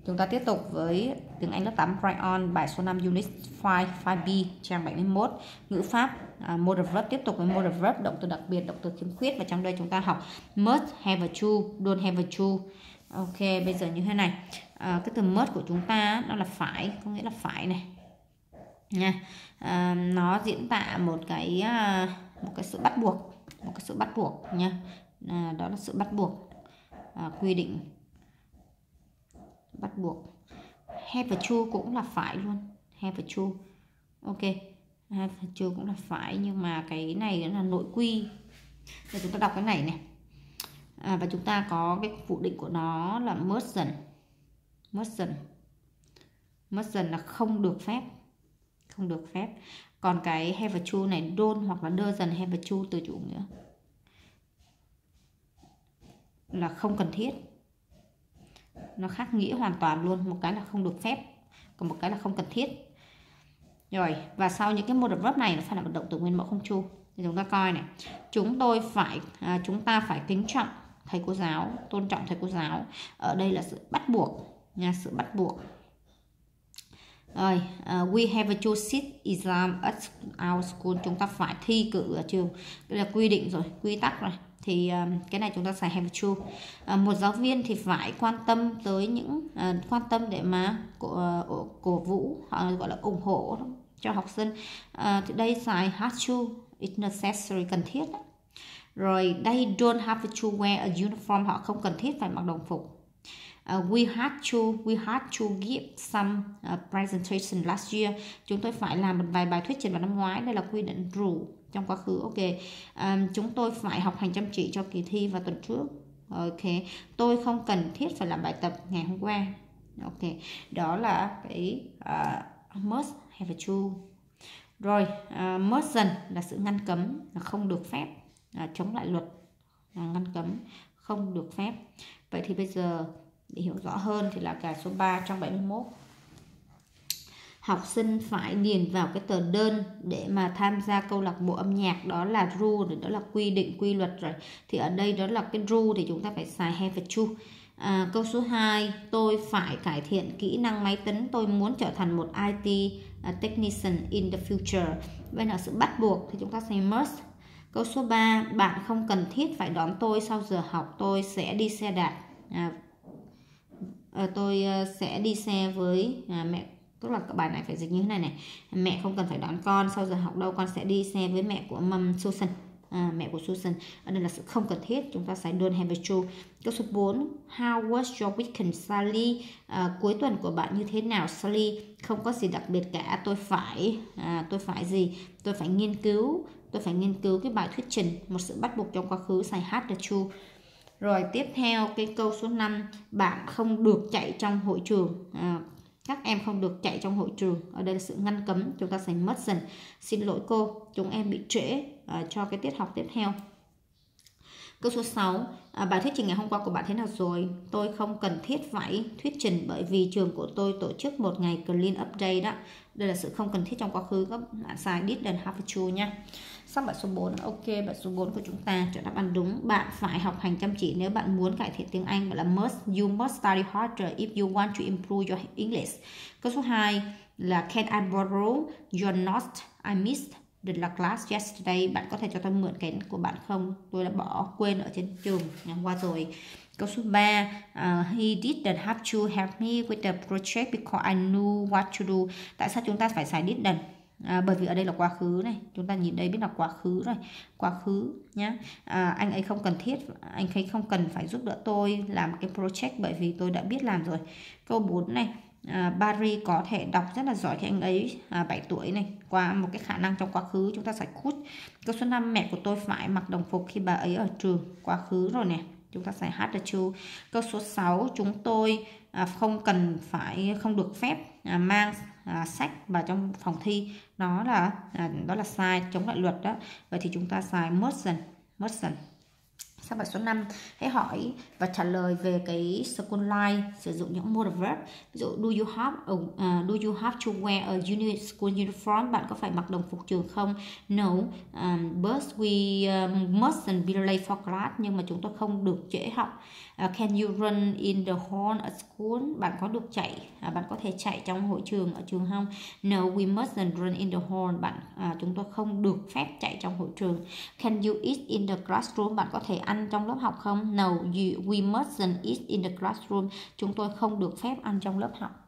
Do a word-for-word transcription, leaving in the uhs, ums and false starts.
Chúng ta tiếp tục với tiếng Anh lớp tám Write on, bài số năm Unit năm, năm B, trang bảy mươi mốt. Ngữ pháp, uh, modal verb, tiếp tục với modal verb, động từ đặc biệt, động từ khiếm khuyết. Và trong đây chúng ta học must have a to, don't have a to. Ok, bây giờ như thế này. Uh, cái từ must của chúng ta nó là phải, có nghĩa là phải này. Nha. Uh, nó diễn tả một cái uh, một cái sự bắt buộc, một cái sự bắt buộc nha. Uh, đó là sự bắt buộc, uh, quy định bắt buộc. Have a to cũng là phải luôn, have a to. Ok, have a to cũng là phải, nhưng mà cái này là nội quy. Để chúng ta đọc cái này này. À, và chúng ta có cái phủ định của nó là mustn't. Mustn't. Mustn't là không được phép, không được phép. Còn cái have a to này don't hoặc là doesn't have a to, từ chủ nghĩa là không cần thiết. Nó khác nghĩa hoàn toàn luôn, một cái là không được phép, còn một cái là không cần thiết. Rồi, và sau những cái modal verb này nó phải là một động từ nguyên mẫu không chu. Thì chúng ta coi này, chúng tôi phải à, chúng ta phải kính trọng thầy cô giáo, tôn trọng thầy cô giáo. Ở đây là sự bắt buộc nha, sự bắt buộc. Rồi, uh, we have to sit exam at our school, chúng ta phải thi cử ở trường. Đây là quy định rồi, quy tắc rồi. Thì um, cái này chúng ta xài have to. Uh, một giáo viên thì phải quan tâm tới những uh, quan tâm để mà cổ, uh, cổ vũ, uh, gọi là ủng hộ cho học sinh. Uh, thì đây xài have to, it's necessary, cần thiết đó. Rồi they don't have to wear a uniform, họ không cần thiết phải mặc đồng phục. Uh, we had to we had to give some uh, presentation last year, chúng tôi phải làm một vài bài thuyết trình vào năm ngoái. Đây là quy định rule trong quá khứ. Ok, um, chúng tôi phải học hành chăm chỉ cho kỳ thi vào tuần trước. Ok, tôi không cần thiết phải làm bài tập ngày hôm qua. Ok, đó là cái uh, must have a to. Rồi, uh, mustn't là sự ngăn cấm, là không được phép, uh, chống lại luật, uh, ngăn cấm, không được phép. Vậy thì bây giờ để hiểu rõ hơn thì là cái số ba trong bảy mươi mốt. Học sinh phải điền vào cái tờ đơn để mà tham gia câu lạc bộ âm nhạc, đó là rule, đó là quy định, quy luật rồi. Thì ở đây đó là cái rule thì chúng ta phải xài have a to. À, câu số hai, tôi phải cải thiện kỹ năng máy tính, tôi muốn trở thành một i tê uh, technician in the future. Vậy là sự bắt buộc thì chúng ta xài must. Câu số ba, bạn không cần thiết phải đón tôi sau giờ học, tôi sẽ đi xe đạp. À, à, tôi sẽ đi xe với à, mẹ. Tức là bài này phải dịch như thế này này. Mẹ không cần phải đón con sau giờ học đâu, con sẽ đi xe với mẹ của mầm Susan. À, mẹ của Susan. Ở đây là sự không cần thiết, chúng ta sẽ don't have a to. Câu số bốn, how was your weekend, Sally? À, cuối tuần của bạn như thế nào, Sally? Không có gì đặc biệt cả, tôi phải à, tôi phải gì? Tôi phải nghiên cứu, tôi phải nghiên cứu cái bài thuyết trình, một sự bắt buộc trong quá khứ, xài had to. Rồi tiếp theo cái câu số năm, bạn không được chạy trong hội trường. À, các em không được chạy trong hội trường. Ở đây là sự ngăn cấm, chúng ta sẽ mustn't. Xin lỗi cô, chúng em bị trễ uh, cho cái tiết học tiếp theo. Câu số sáu, à, bài thuyết trình ngày hôm qua của bạn thế nào rồi? Tôi không cần thiết phải thuyết trình bởi vì trường của tôi tổ chức một ngày clean up day đó. Đây là sự không cần thiết trong quá khứ, các bạn xài didn't have to nha. Xong bài số bốn, ok, bài số bốn của chúng ta chọn đáp án đúng. Bạn phải học hành chăm chỉ nếu bạn muốn cải thiện tiếng Anh, gọi là must. You must study harder if you want to improve your English. Câu số hai là can I borrow your notes I missed the class yesterday? Bạn có thể cho tôi mượn cái của bạn không? Tôi đã bỏ quên ở trên trường ngày hôm qua rồi. Câu số ba, uh, he didn't have to help me with the project because I knew what to do. Tại sao chúng ta phải xài didn't? À, bởi vì ở đây là quá khứ này, chúng ta nhìn đây biết là quá khứ rồi, quá khứ nhá. À, anh ấy không cần thiết, anh ấy không cần phải giúp đỡ tôi làm cái project bởi vì tôi đã biết làm rồi. Câu bốn này, à, Barry có thể đọc rất là giỏi khi anh ấy à, bảy tuổi này, qua một cái khả năng trong quá khứ, chúng ta sẽ could. Câu số năm, mẹ của tôi phải mặc đồng phục khi bà ấy ở trường, quá khứ rồi nè, chúng ta sẽ had to. Câu số sáu, chúng tôi à, không cần phải, không được phép à, mang à, sách vào trong phòng thi, nó là à, đó là sai, chống lại luật đó. Vậy thì chúng ta xài mustn't, mustn't. Sau bài số năm, hãy hỏi và trả lời về cái school life, sử dụng những modal verb. Ví dụ, do you have a, uh, do you have to wear a uni school uniform? Bạn có phải mặc đồng phục trường không? No, um, but we um, mustn't be late for class. Nhưng mà chúng tôi không được trễ học. Uh, can you run in the hall at school? Bạn có được chạy, à, bạn có thể chạy trong hội trường ở trường không? No, we mustn't run in the hall. Bạn, à, chúng tôi không được phép chạy trong hội trường. Can you eat in the classroom? Bạn có thể ăn trong lớp học không? No, you, we mustn't eat in the classroom. Chúng tôi không được phép ăn trong lớp học.